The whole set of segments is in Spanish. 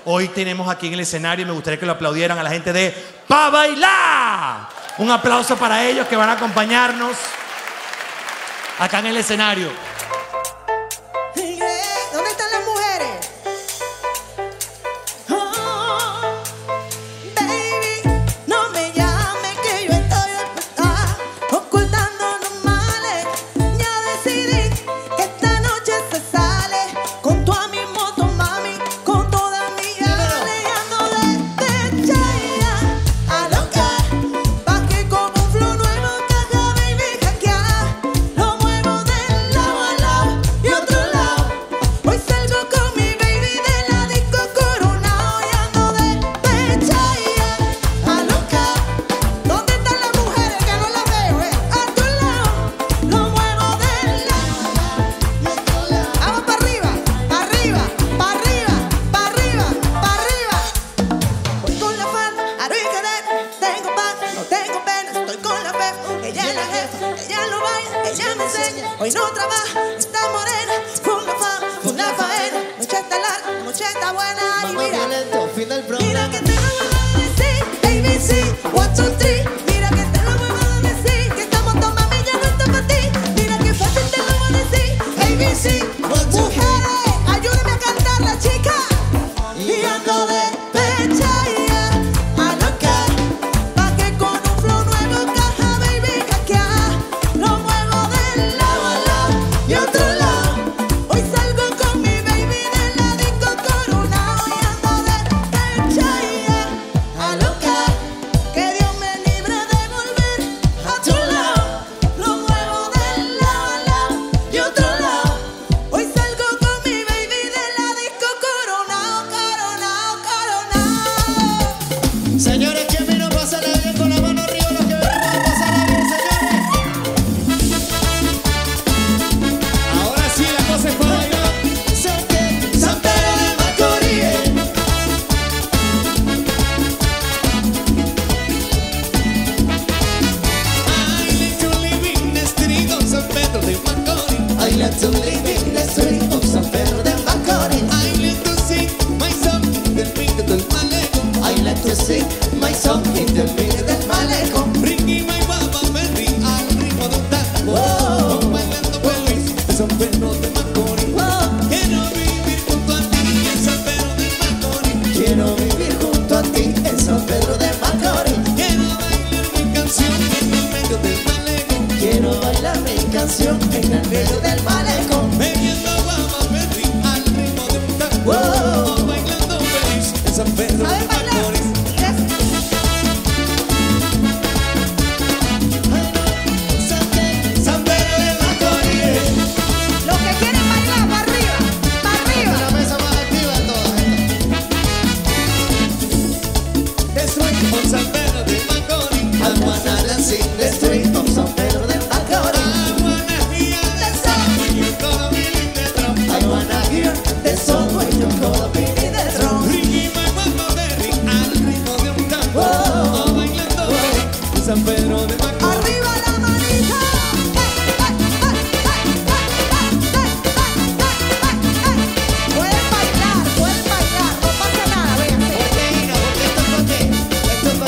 Hoy tenemos aquí en el escenario, me gustaría que lo aplaudieran a la gente de Pa' Bailar. Un aplauso para ellos que van a acompañarnos acá en el escenario. ¿Dónde están las mujeres? Oh, baby, no me llames que yo estoy despertada, ocultando los males. Ya decidí que esta noche se sale con toda mi moto, mami, con toda mi alejando de Chaya a loca, pa' que con un flow nuevo caja, baby, hackear. Lo muevo de lado a lado y otro lado. Hoy salgo con mi baby de la disco coronado y ando de Chaya a loca. ¿Dónde están las mujeres que no las veo? A tu lado. Lo muevo de lado a lado y otro lado. Vamos para arriba, para arriba, para arriba, para arriba, para arriba. Voy con la falda, aro y cadena. Tengo paz, no tengo pena. Estoy con la fe, ella es la jefa, ella lo baila, ella me enseña. Hoy no trabaja, está morena. Con la faena. Noche está larga, la noche está buena. Y mira que te lo vuelvo a decir, ABC, 1, 2, 3. Mira que te lo vuelvo a decir, que estamos todos, mami, ya no está para ti. Mira que fácil te lo voy a decir, ABC. Mujeres, ayúdenme a cantar la chica. Y ando de Chaya a loca, pa' que con un flow nuevo caja, baby, hackear. Lo muevo de lado a lado y otro lado. Hoy salgo con mi baby de la disco coronado y ando de Chaya a loca. Que Dios me libre de volver a tu lado. Lo muevo de lado a lado y otro lado. Hoy salgo con mi baby de la disco coronado, coronado, coronado. Señores, ¿quién vino a pasarla bien con la mano arriba? Los que venimos a pasarla bien, señores. Ahora sí, la cosa es para bailar. San Pedro de Macorís. I like to live in the street of San Pedro de Macorís. I like to sing my song in the middle del malecón. I like to sing my song in the middle del malecón. Ricky, my guapa, Merry, al ritmo de un tango. Wow. Bailando feliz de San Pedro de Macorís. Quiero vivir junto a ti en San Pedro de Macorís. Quiero vivir junto a ti en San Pedro de Macorís. Quiero bailar mi canción en el medio del malecón. Quiero bailar mi canción en el medio del malecón. Bebiendo guapa, Merry, al ritmo de un tango. Wow. Bailando feliz en San Pedro de Macorís. San Pedro de Macorís. Los que quieren bailar, para arriba, para arriba. La mesa más activa de todas The street on San Pedro de Macorís. estas. I wanna dance in the street of San Pedro de Macorís. I wanna hear the sound when you call me in the drum. I wanna hear the song when you call me in the drum. Ricky, my guapa, Merry, al ritmo de un tango. Wow. Bailando en San Pedro de Macorís. Arriba la manita. Pueden bailar, no pasa nada, véanse. ¿Por qué, Ina? Porque esto es para qué. Esto es para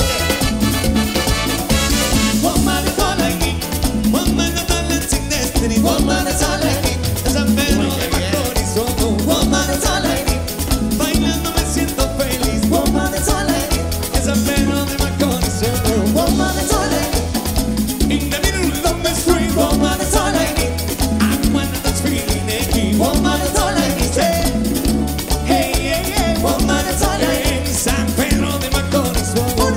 qué. One man is all I need. One man is all I sing the street. One man is all I need. San Pedro de Macorís, oh, oh. One man is all I need. Bailando me siento feliz. One man is all I need. En San Pedro de Macorís, oh, oh. One man is all I need. In the middle of the street. One man is all I need. I'm one that's feeling it. One man is all I need. Hey, hey, hey. One man is all I need. En San Pedro de Macorís, oh, oh.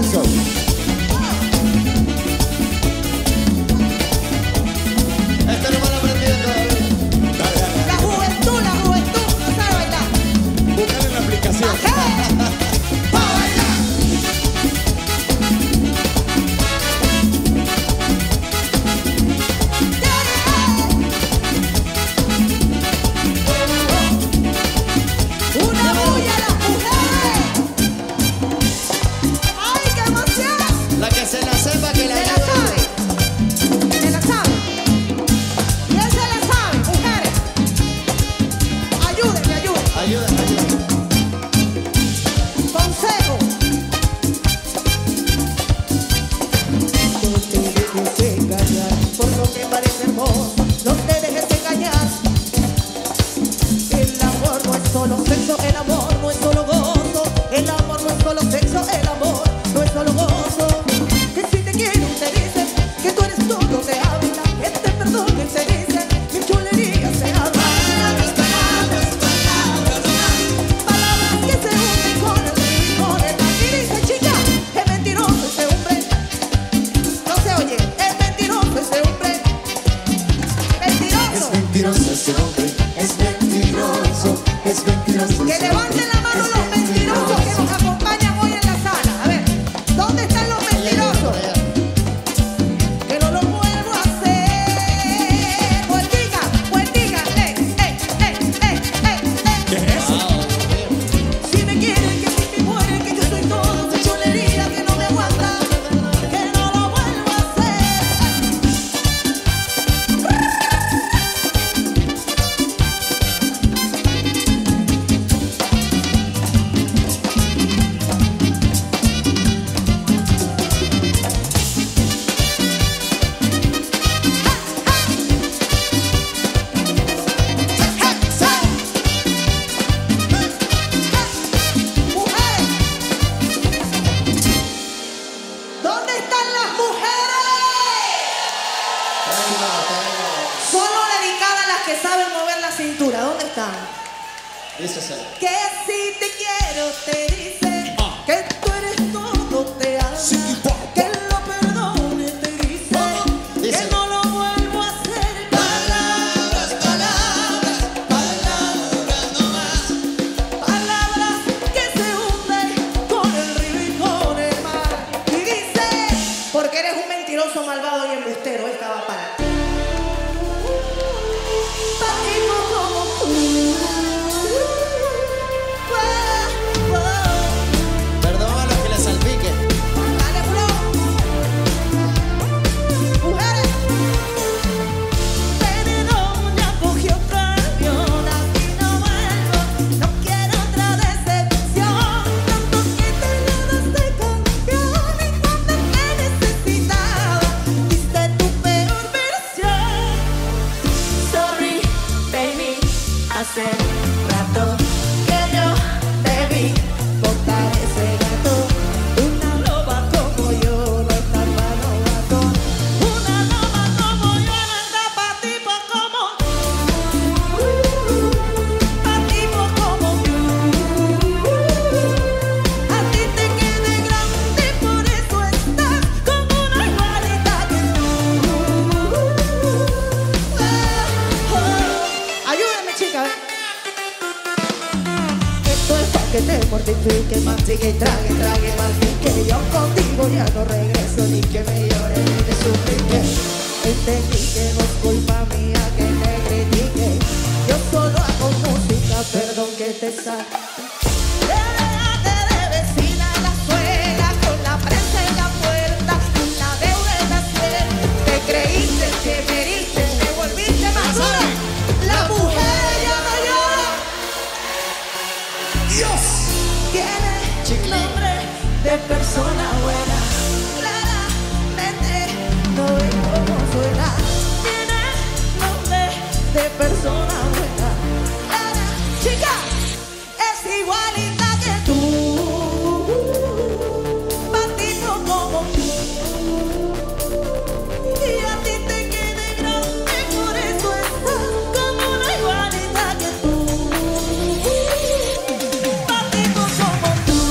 Este no me lo aprendí todavía. Dale, dale, La juventud, no sabe bailar. búscale en la aplicación. ¡Pa' bailar! Una bulla a las mujeres. Dice así. Que si te quiero te dice que tú eres todo, te ama. Que lo perdone te dice Dice. que no lo vuelvo a hacer. Palabras, palabras, palabras no más. Palabras que se hunden con el río y con el mar. Y dice, porque eres un mentiroso, malvado y embustero, esta va para ti. Patito como tú. Perdón a los que les salpique. Dale, Flo. Mujeres. Perdón, ya cogí otro avión, así no vuelvo. No quiero otra decepción. Tanto que te llenaste de canción y cuando te necesitaba, diste tu peor versión. Sorry, baby, hace rato que yo debí botar ese gato. Una loba como yo no está pa' novato. Una loba como yo no está pa' tipo como pa' tipo como a ti te quede grande, por eso estás como una igualita que ayúdame, chica. Esto es pa' que te mortifique, mastique y trague, trague, mastique. Yo contigo ya no regreso, ni que me llore, ni te suplique. Entendí que no es culpa mía que te critique. Yo solo hago música, perdón que te saque. Déjate de vecina en la suela, con la prensa en la puerta, con la deuda en la suerte. Te creíste que me heriste, te volviste más dura. La mujer ya no llora. Dios. Tiene Chicle. nombre de persona buena. Claramente no es como suena. Tiene nombre de persona buena. Clara, chica, es igualita que tú. Patito como tú. Y a ti te quede grande, por eso estás como una igualita que tú. Patito como tú.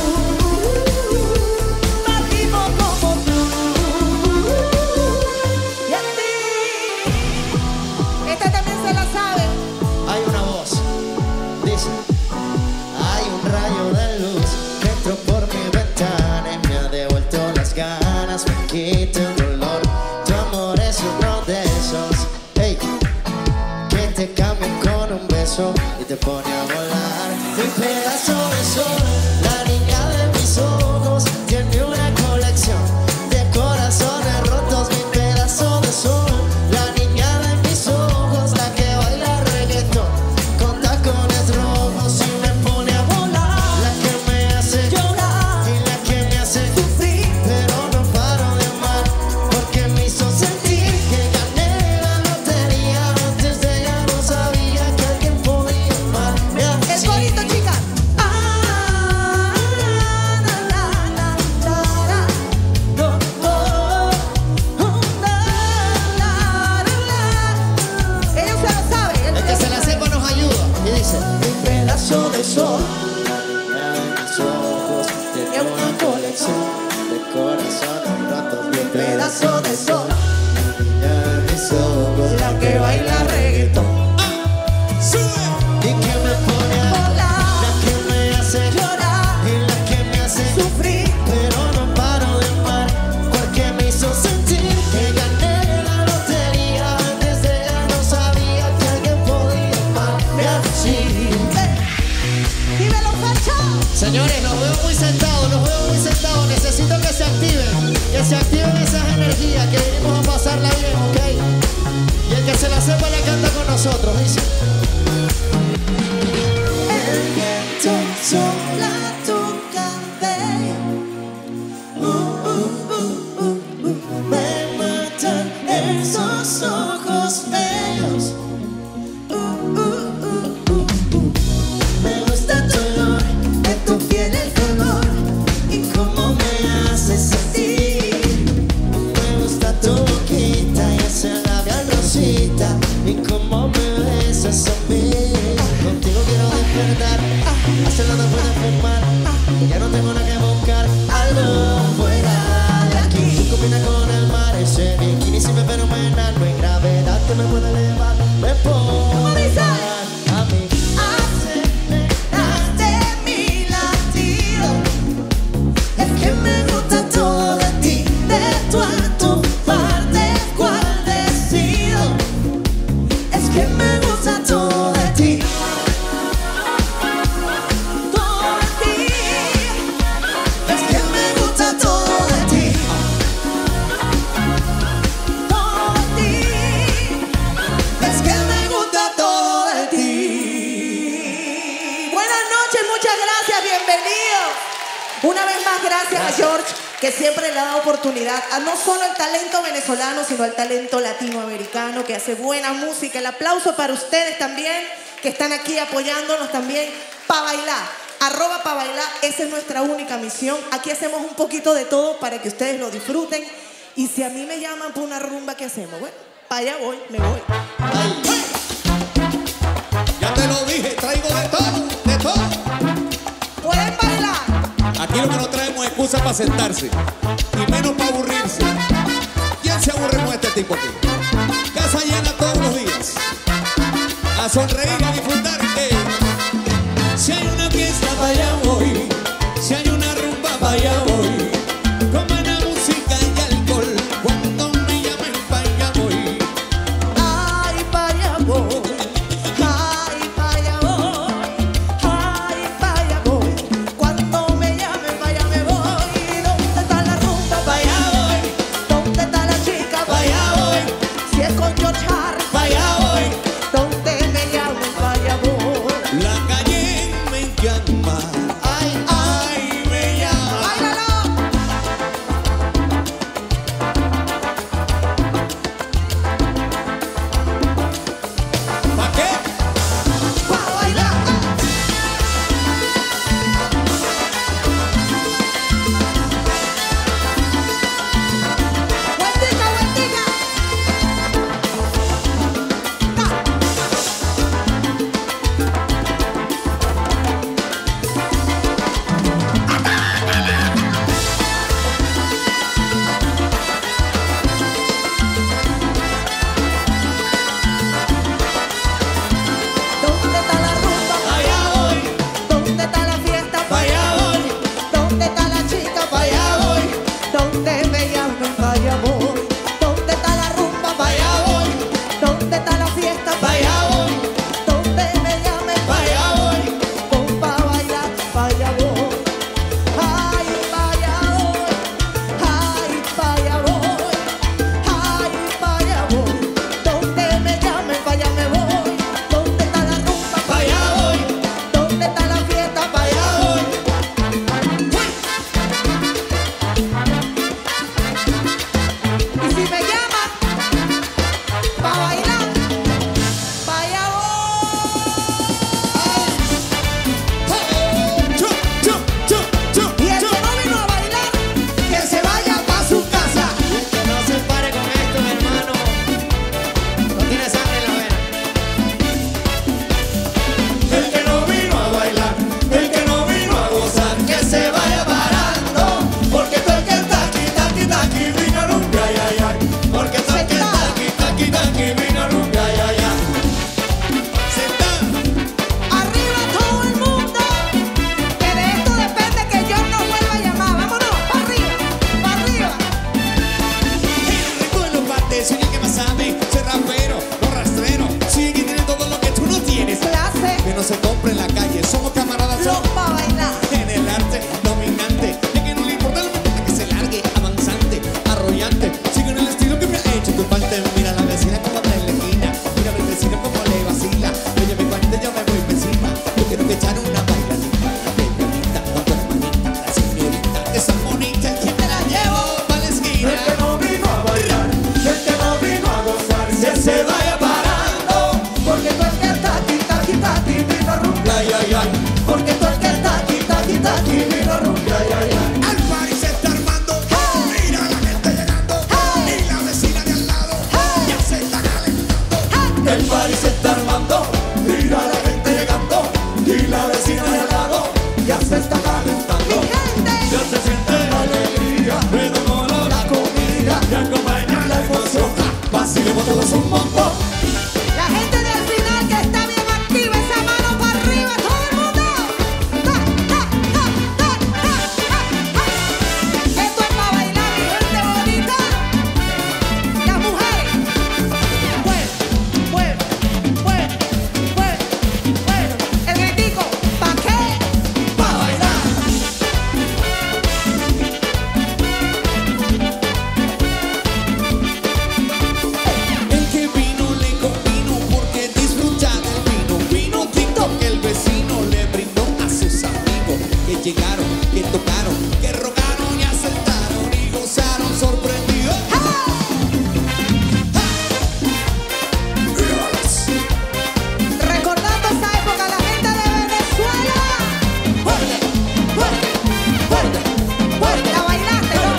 Patito como tú. Y a ti. Esta también se la sabe. Hay una voz. Dice. Hay un rayo de luz que entró por mi ventana y me ha devuelto las ganas, me quita el dolor. Tu amor es uno de esos, hey, que te cambian con un beso y te pone a volar. Mi pedazo de sol, la niña de mis ojos, tiene una colección de corazones rotos. Mi pedazo de sol, la niña de mis ojos, la que baila reggaetón con tacones rojos y me pone a volar. La que me hace llorar y la que me hace sufrir, pero no paro de amar porque me hizo sentir que gané la lotería. Antes de ella no sabía que alguien podía amarme Es así. bonito, chica. Ella se lo sabe. El que se la sepa nos ayuda y dice: mi pedazo de sol, la de mis ojos, tiene una colección de corazones rotos. Mi pedazo de sol, la de mis ojos, La que baila reggaetón. y que me pone a Volar, la que me hace llorar, y la que me hace sufrir. pero no paro de amar porque me hizo sentir que gané la lotería. Antes de ella no sabía que alguien podía amarme así. Dímelo, Facho. Señores, los veo muy sentados, necesito que se activen esas energías, que venimos a pasarla bien, ¿ok? Y el que se la sepa la canta con nosotros, dice. El viento sopla tu cabello. Me matan esos ojos bellos. Me gusta tu olor, De tu piel el color. y cómo me hace sentir. Me gusta tu boquita y ese labial rosita, y cómo me besas a mí. Contigo quiero despertar. Una vez más, gracias a George, que siempre le ha dado oportunidad a no solo al talento venezolano, sino al talento latinoamericano, que hace buena música. El aplauso para ustedes también, que están aquí apoyándonos también. Pa' bailar, @pa' bailar, esa es nuestra única misión. Aquí hacemos un poquito de todo para que ustedes lo disfruten. Y si a mí me llaman por una rumba, ¿qué hacemos? Bueno, para allá voy, me voy. Ya te lo dije, traigo de todo, de todo. ¿Pueden bailar? Aquí lo que no traemos es excusa para sentarse y menos para aburrirse. ¿Quién se aburre con este tipo aquí? Casa llena todos los días. A sonreír, a disfrutar. Si hay una fiesta, para allá voy. Si hay una rumba, para allá voy. Con buena música y alcohol. Cuando me llamen, para allá voy. Ay, para allá voy. Ay, para allá voy. Ay, para allá voy. Cuando me llamen, para allá me voy. ¿Dónde está la rumba? Para allá voy. ¿Dónde está la chica? Para allá voy. Si es con George Harris, para allá voy. ¿Dónde me llamen? Para allá voy. La calle me llama. Ay, ay, me llama. ¡Báilalo! ¿Para qué? ¡Pa' bailar! ¡Vueltica, vueltica! ¿Dónde está la rumba? Pa' allá voy. ¿Dónde está la fiesta? Pa' allá voy. ¿Dónde está la chica? Pa' allá voy. ¿Dónde me llaman? Pa' allá voy. ¿Dónde está la rumba? Pa' allá voy. ¿Dónde está la fiesta? Pa' allá voy. ¿Dónde me llaman? Pa' allá voy. Con pa' bailar, pa' allá voy. Ay, pa' allá voy. Ay, pa' allá voy. Ay, pa' allá voy. ¿Dónde me llaman? Pa' allá me voy. ¿Dónde está la rumba? Pa' allá voy. ¿Dónde está la fiesta? Pa' allá voy. Y si me llaman pa' bailar, pa' allá Chu, chu, chu, chu, voy. Y el chu. que no vino a bailar, que se vaya pa' su casa. El que no se pare con esto, mi hermano, no tiene sangre en la vena. El que no vino a bailar, el que no vino a gozar, que se vaya parando. Porque todo el que está aquí, está aquí, está aquí, vino a rumba, ay, ay, ay. Porque todo el que está aquí, está aquí, está aquí, vino a rumba, ay, ay, ay. Sentado. Arriba todo el mundo, que de esto depende que yo no vuelva a llamar. Vámonos, pa' arriba, pa' arriba. El rico de los partes, soy el que más sabe. Soy rapero, no rastrero. Soy el que tiene todo lo que tú no tienes. Clase, Que no se compre en la calle, somos camaradas, los somos pa' bailar. en el arte dominante. Y que no le importa lo que se largue, avanzante, arrollante. Sigue en el estilo que me ha hecho tu parte. Mira la vecina como está en la esquina. Mira el vecino como le vacila. Oye, mi parte yo me voy encima. Yo quiero que echar una bailadita, pegadita, con tu hermanita, la señorita, esa bonita. ¿Quién te la llevo pa' la esquina? El que no vino a bailar, el que no vino a gozar, que se vaya parando. Porque tú el que está aquí, está aquí, está aquí, vino a rumba. Ay, ay, ay. Porque tú el que está aquí, está aquí, está aquí, vino a rumba. Ay, ay, ay. El party se está armando. Mira la gente llegando. Y la vecina de al lado ya se está calentando. El party se está armando. Mira la gente llegando. Y la vecina de al lado ya se está calentando. Mi gente, Ya se siente la alegría. Pero no la comida. Y acompaña la emoción. Vacilemos todos un montón. la gente del final que está bien activa, esa mano para arriba, todo el mundo. ¡Ta, ta, ta, ta! llegaron, que tocaron, que rogaron y aceptaron y gozaron sorprendidos. Recordando esa época, la gente de Venezuela. Fuerte, fuerte, fuerte, fuerte. La bailaste, ¿no?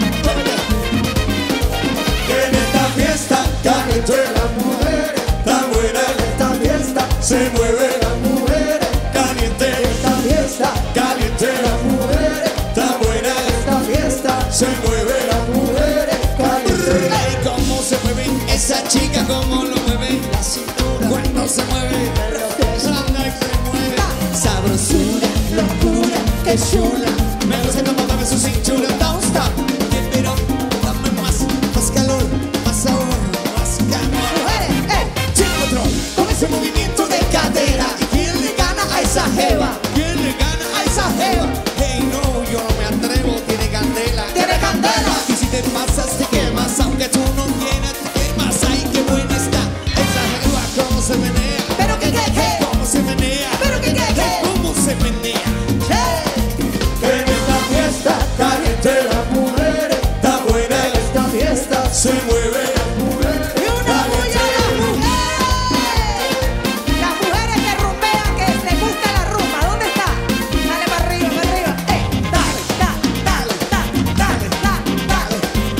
Que en esta fiesta caliente las mujeres, tan buena en esta fiesta, se mueven las mujeres, caliente en esta fiesta, caliente las mujeres, tan buena en esta fiesta, se mueven las mujeres, caliente. Ay, cómo se mueve esa chica, cómo lo mueve la cintura, cuando se mueve, anda y se mueve, sabrosura, locura, que chula, me gusta cómo mueve su cintura, don't stop, pero dame más calor, más sabor, más calor. Mujeres, Sin control, con ese movimiento de cadera. ¿Y quién le gana a esa jeva? ¿Quién le gana a esa jeva? Hey, no, yo no me atrevo, tiene candela. Tiene candela. Y si te pasas, te quemas, aunque tú no quieras, te quemas. Ay, qué buena está esa jeva, cómo se menea. pero que Cómo se menea. pero que Cómo se menea. hey. En esta fiesta, caliente las mujeres, está buena en esta fiesta, se mueve las mujeres. Y una bulla a las mujeres. Las mujeres que rumbean, que les gusta la rumba. ¿Dónde está? Dale para arriba, para arriba. Dale, dale, dale, dale, dale, dale, dale.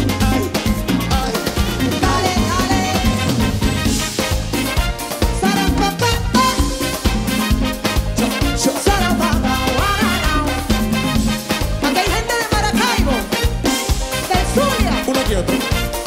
Dale, dale. Sarapapá, sarapapá, guaranao. Aquí hay gente de Maracaibo, del Zulia. Uno que otro.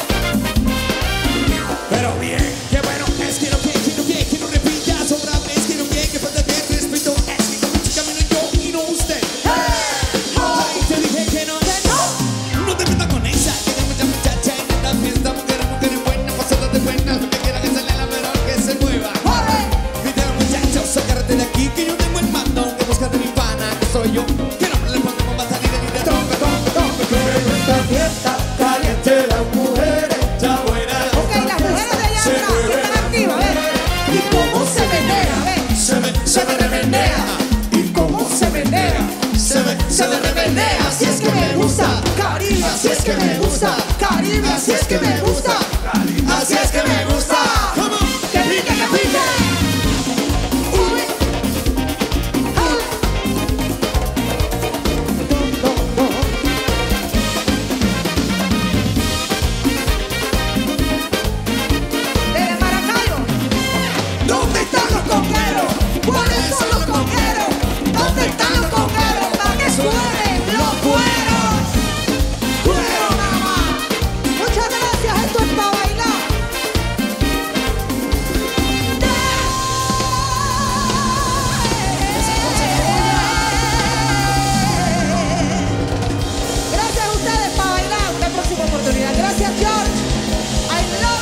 Pero bien, qué bueno es que no repitas otra vez, que no falta de respeto. Es que con mucho camino yo y no usted. Ay, te dije que no, no te metas con esa. Que de mucha muchacha en esta fiesta, mujeres buenas, pasadas de buenas, lo que quiera que sale la menor que se mueva. Dile a los muchachos, agárrate de aquí, que yo tengo el mando, que búscate mi pana, que soy yo. Que no le ponemos más salida ni de trompe. Pero en esta fiesta, caliente las mujeres, ya buena. Ok, las mujeres de allá atrás, que están activas, ¿ves? ¿Y cómo se menea, ves? Se me remenea. ¿Y cómo se menea? Se me remenea. Así es que me gusta, Caribe, así es que me gusta, Caribe, así es que me gusta, así es que me gusta. Come on. ¡Que pique, que pique! Uy. Ah. Desde Maracaibo. ¿Dónde están los congueros? ¿Cuáles son los congueros? ¿Dónde están los congueros? Para que suenen los cueros. Cuero nada más. Muchas gracias, esto es para bailar. Gracias a ustedes para bailar. Una próxima oportunidad. Gracias, George. I love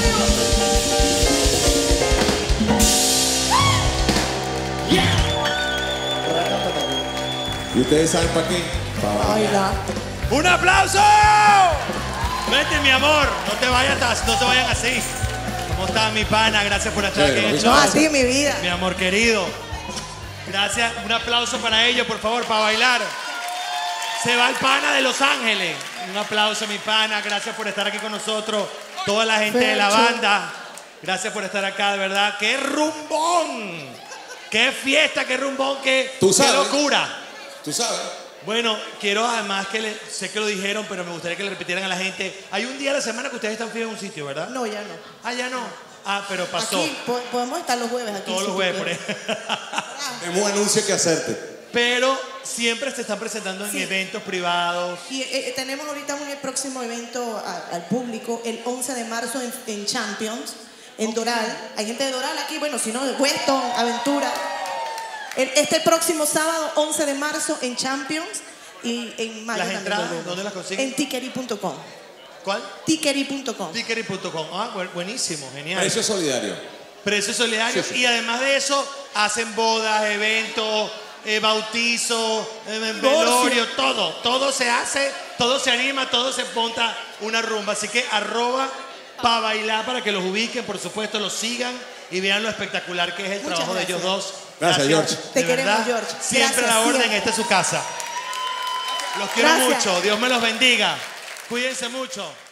you. ¿Y ustedes saben para qué? Bailar. ¡Un aplauso! Vete, mi amor. No te vayan así. ¿Cómo está mi pana? Gracias por estar aquí en el show. No, así mi vida. Mi amor querido. Gracias. Un aplauso para ellos, por favor, para bailar. Se va el pana de Los Ángeles. Un aplauso, mi pana. Gracias por estar aquí con nosotros. Toda la gente de la banda. Gracias por estar acá, de verdad. ¡Qué rumbón! ¡Qué fiesta, qué rumbón, qué locura! Tú sabes. Bueno, quiero además sé que lo dijeron, pero me gustaría que le repitieran a la gente. Hay un día a la semana que ustedes están fijos en un sitio, ¿verdad? No, ya no. Ah, ya no. Ah, pero pasó. Aquí podemos estar los jueves aquí. Todos si los tú jueves, por quieres. ejemplo. Tenemos un anuncio que hacerte. Pero siempre se están presentando en Sí. eventos privados. Y tenemos ahorita un próximo evento al público el 11 de marzo en Champions, en Doral. Hay gente de Doral aquí, bueno, si no, de Weston, Aventura. Este próximo sábado, 11 de marzo, en Champions y en mayo. Las también entradas, volvemos. ¿dónde las consiguen? En tickery.com. ¿Cuál? Tickery.com. Tickery.com. Ah, buenísimo, genial. Precio solidario. Precio solidario. Sí, sí. Y además de eso, hacen bodas, eventos, bautizo, velorio, todo se hace, todo se anima, todo se monta una rumba. Así que @pa bailar para que los ubiquen, por supuesto, los sigan y vean lo espectacular que es el Muchas trabajo de ellos gracias. dos. Gracias, George. De Te queremos, verdad, George. Siempre Gracias, a la orden, siempre. esta es su casa. Los quiero Gracias. mucho. Dios me los bendiga. Cuídense mucho.